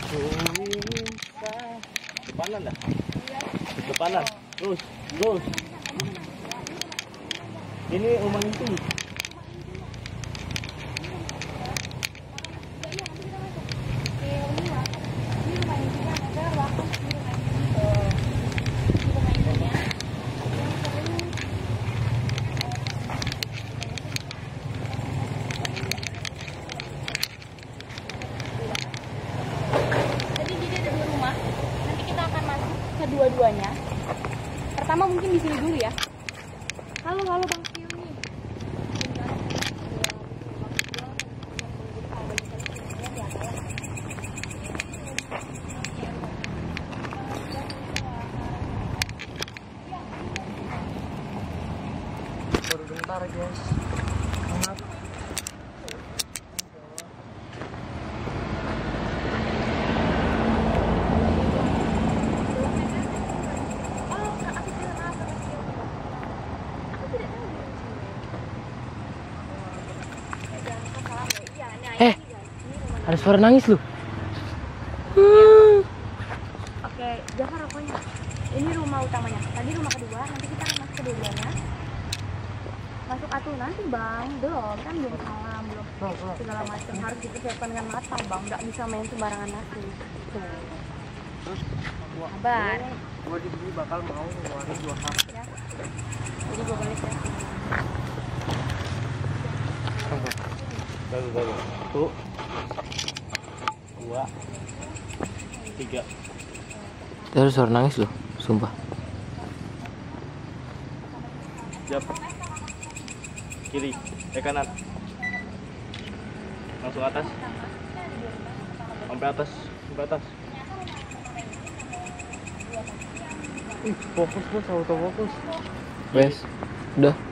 Depanan dah. Depanan. Terus. Ini rumah itu. Kedua-duanya. Pertama mungkin di sini dulu ya. Halo Bang Kiu nih. Baru bentar guys. Maaf. Ada suara nangis lu. Oke, jangan rokoknya. Ini rumah utamanya. Tadi rumah kedua, nanti kita akan masuk kedua-duanya. Masuk atuh nanti Bang, belum salam, belum segala macam harus dipersiapkan dengan matang Bang. Nggak bisa main sembarangan masuk. Terus Sabar. gua di sini bakal mau ngeluarin 2 hak. Ya. Jadi gue balik ya. Baru. 1, 2, 3. Ada suara nangis lu, sumpah. Siap. Kiri, kanan. Langsung atas. Sampai atas. Fokus, autofokus. Wes, udah.